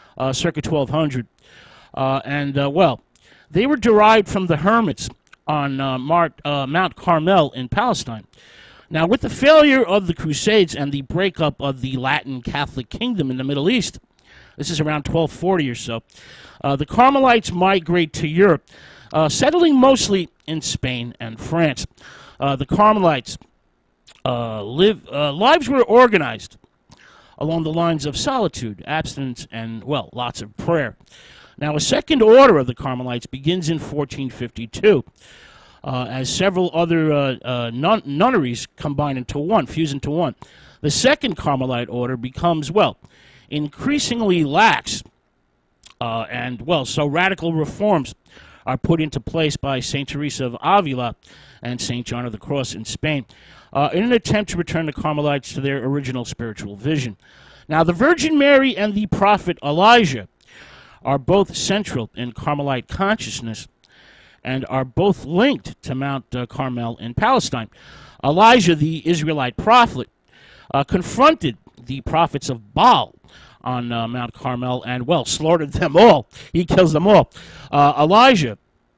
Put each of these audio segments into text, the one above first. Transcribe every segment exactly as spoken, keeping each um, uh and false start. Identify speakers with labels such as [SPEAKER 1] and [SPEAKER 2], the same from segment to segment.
[SPEAKER 1] uh, circa twelve hundred. Uh, and, uh, well, they were derived from the hermits on uh, Mar uh, Mount Carmel in Palestine. Now, with the failure of the Crusades and the breakup of the Latin Catholic Kingdom in the Middle East, this is around twelve forty or so, uh, the Carmelites migrate to Europe, uh, settling mostly in Spain and France. Uh, the Carmelites' uh, live, uh, lives were organized along the lines of solitude, abstinence, and, well, lots of prayer. Now, a second order of the Carmelites begins in fourteen fifty-two. Uh, as several other uh, uh, nun nunneries combine into one, fuse into one. The second Carmelite order becomes, well, increasingly lax, uh, and, well, so radical reforms are put into place by Saint Teresa of Avila and Saint John of the Cross in Spain uh, in an attempt to return the Carmelites to their original spiritual vision. Now, the Virgin Mary and the prophet Elijah are both central in Carmelite consciousness and are both linked to Mount uh, Carmel in Palestine. Elijah, the Israelite prophet, uh, confronted the prophets of Baal on uh, Mount Carmel and, well, slaughtered them all. He kills them all. Uh, Elijah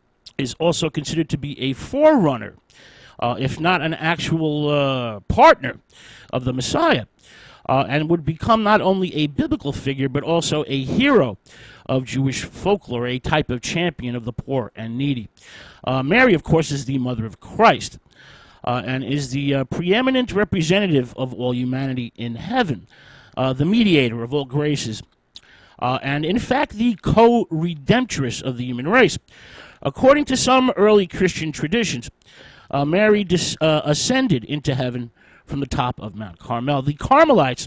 [SPEAKER 1] is also considered to be a forerunner, uh, if not an actual uh, partner of the Messiah, uh, and would become not only a biblical figure but also a hero of Jewish folklore, a type of champion of the poor and needy. Uh, Mary, of course, is the mother of Christ uh, and is the uh, preeminent representative of all humanity in heaven, uh, the mediator of all graces, uh, and in fact the co-redemptress of the human race. According to some early Christian traditions, uh, Mary dis uh, ascended into heaven from the top of Mount Carmel. The Carmelites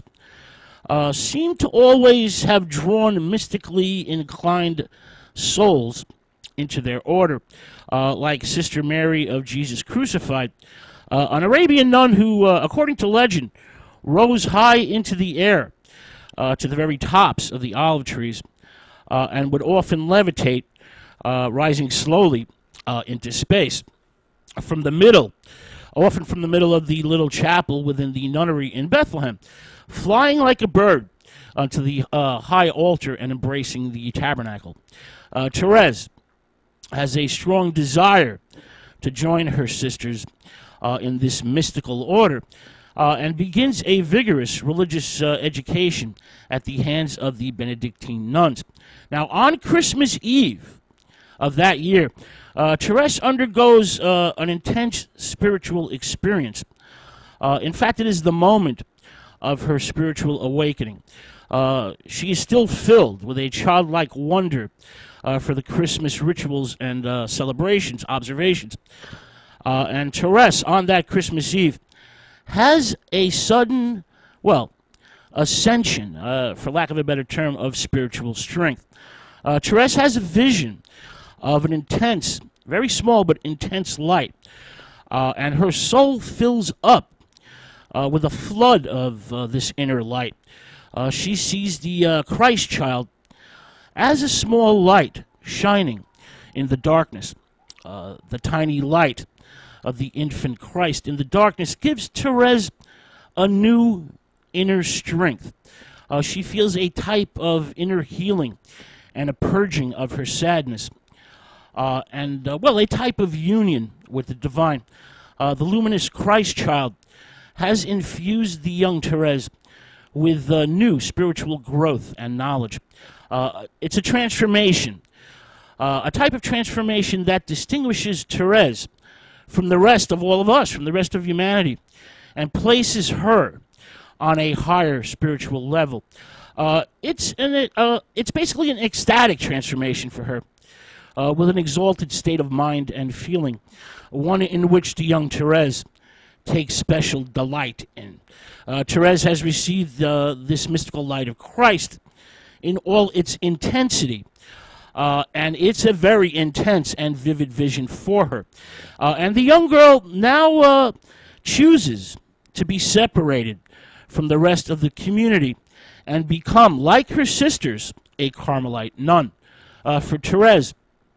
[SPEAKER 1] Uh, seem to always have drawn mystically inclined souls into their order, uh, like Sister Mary of Jesus Crucified, uh, an Arabian nun who, uh, according to legend, rose high into the air uh, to the very tops of the olive trees uh, and would often levitate, uh, rising slowly uh, into space. From the middle, often from the middle of the little chapel within the nunnery in Bethlehem, flying like a bird onto the uh, high altar and embracing the tabernacle. Uh, Therese has a strong desire to join her sisters uh, in this mystical order uh, and begins a vigorous religious uh, education at the hands of the Benedictine nuns. Now, on Christmas Eve of that year, uh, Therese undergoes uh, an intense spiritual experience. Uh, in fact, it is the moment of her spiritual awakening. Uh, she is still filled with a childlike wonder uh, for the Christmas rituals and uh, celebrations, observations. Uh, and Therese, on that Christmas Eve, has a sudden, well, ascension, uh, for lack of a better term, of spiritual strength. Uh, Therese has a vision of an intense, very small but intense light, uh, and her soul fills up Uh, with a flood of uh, this inner light. Uh, she sees the uh, Christ child as a small light shining in the darkness. Uh, the tiny light of the infant Christ in the darkness gives Therese a new inner strength. Uh, she feels a type of inner healing and a purging of her sadness. Uh, and, uh, well, a type of union with the divine. Uh, the luminous Christ child has infused the young Therese with uh, new spiritual growth and knowledge. Uh, it's a transformation, uh, a type of transformation that distinguishes Therese from the rest of all of us, from the rest of humanity, and places her on a higher spiritual level. Uh, it's, an, uh, it's basically an ecstatic transformation for her, uh, with an exalted state of mind and feeling, one in which the young Therese takes special delight in. Uh, Therese has received uh, this mystical light of Christ in all its intensity, uh, and it's a very intense and vivid vision for her. Uh, and the young girl now uh, chooses to be separated from the rest of the community and become, like her sisters, a Carmelite nun. Uh, for Therese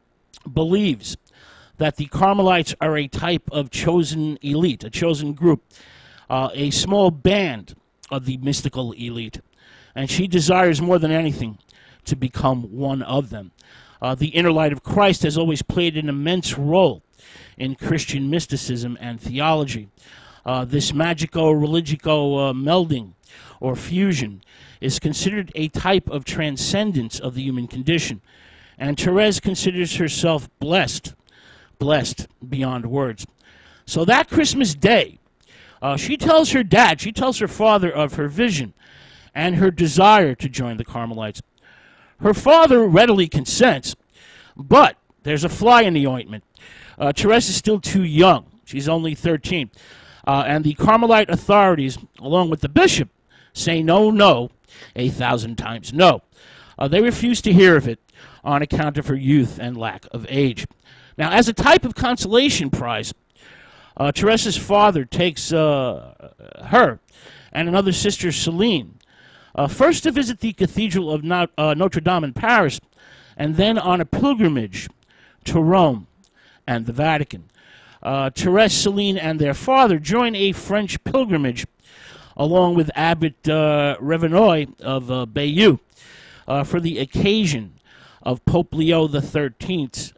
[SPEAKER 1] believes that the Carmelites are a type of chosen elite, a chosen group, uh, a small band of the mystical elite. And she desires more than anything to become one of them. Uh, the inner light of Christ has always played an immense role in Christian mysticism and theology. Uh, this magico-religico uh, melding or fusion is considered a type of transcendence of the human condition, and Therese considers herself blessed, blessed beyond words. So that Christmas Day, uh, she tells her dad, she tells her father of her vision and her desire to join the Carmelites. Her father readily consents, but there's a fly in the ointment. Uh, Therese is still too young. She's only thirteen. Uh, and the Carmelite authorities, along with the bishop, say no, no, a thousand times no. Uh, they refuse to hear of it on account of her youth and lack of age. Now, as a type of consolation prize, uh, Therese's father takes uh, her and another sister, Celine, uh, first to visit the Cathedral of Not, uh, Notre Dame in Paris, and then on a pilgrimage to Rome and the Vatican. Uh, Therese, Celine, and their father join a French pilgrimage along with Abbot uh, Revenoy of uh, Bayeux uh, for the occasion of Pope Leo the thirteenth's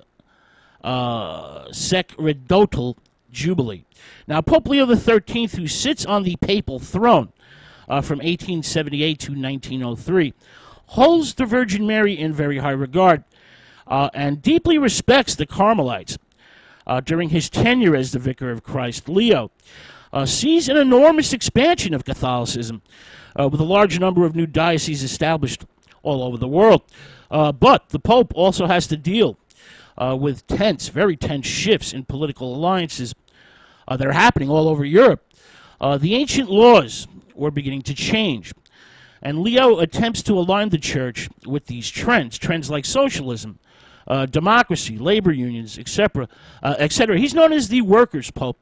[SPEAKER 1] uh, sacerdotal jubilee. Now, Pope Leo the thirteenth, who sits on the papal throne uh, from eighteen seventy-eight to nineteen oh three, holds the Virgin Mary in very high regard uh, and deeply respects the Carmelites. Uh, during his tenure as the Vicar of Christ, Leo uh, sees an enormous expansion of Catholicism, uh, with a large number of new dioceses established all over the world. Uh, but the Pope also has to deal uh, with tense, very tense shifts in political alliances uh, that are happening all over Europe. Uh, the ancient laws were beginning to change, and Leo attempts to align the Church with these trends, trends like socialism, Uh, democracy, labor unions, et cetera, uh, et cetera. He's known as the Workers' Pope.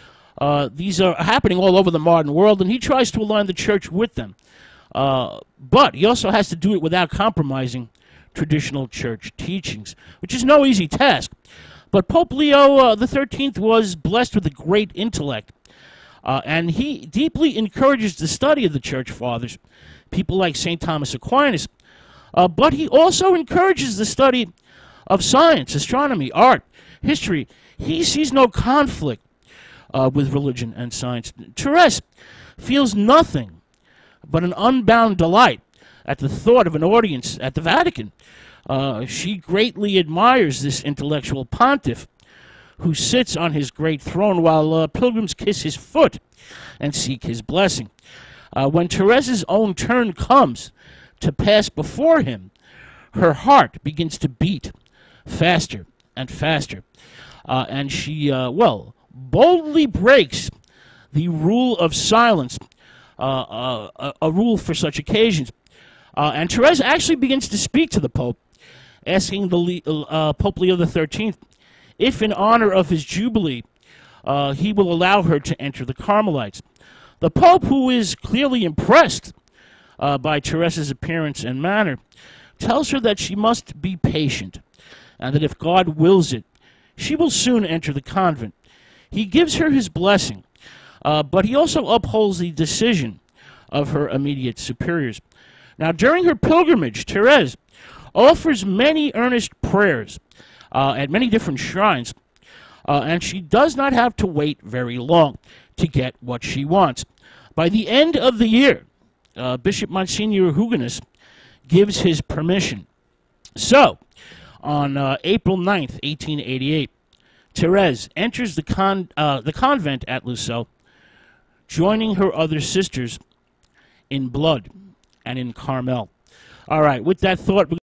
[SPEAKER 1] Uh, these are happening all over the modern world, and he tries to align the Church with them. Uh, but he also has to do it without compromising traditional Church teachings, which is no easy task. But Pope Leo uh, the thirteenth was blessed with a great intellect, uh, and he deeply encourages the study of the Church Fathers, people like Saint Thomas Aquinas. Uh, but he also encourages the study of science, astronomy, art, history. He sees no conflict uh, with religion and science. Therese feels nothing but an unbound delight at the thought of an audience at the Vatican. Uh, she greatly admires this intellectual pontiff who sits on his great throne while uh, pilgrims kiss his foot and seek his blessing. Uh, when Therese's own turn comes to pass before him, her heart begins to beat faster and faster. Uh, and she, uh, well, boldly breaks the rule of silence, uh, uh, a, a rule for such occasions. Uh, and Therese actually begins to speak to the Pope, asking the uh, Pope Leo the thirteenth if, in honor of his jubilee, uh, he will allow her to enter the Carmelites. The Pope, who is clearly impressed uh, by Therese's appearance and manner, tells her that she must be patient, and that if God wills it, she will soon enter the convent. He gives her his blessing, uh, but he also upholds the decision of her immediate superiors. Now, during her pilgrimage, Therese offers many earnest prayers uh, at many different shrines, uh, and she does not have to wait very long to get what she wants. By the end of the year, uh, Bishop Monsignor Huguenis gives his permission. So, on uh, April ninth, eighteen eighty-eight, Therese enters the, con uh, the convent at Lucelle, joining her other sisters in blood and in Carmel. All right, with that thought...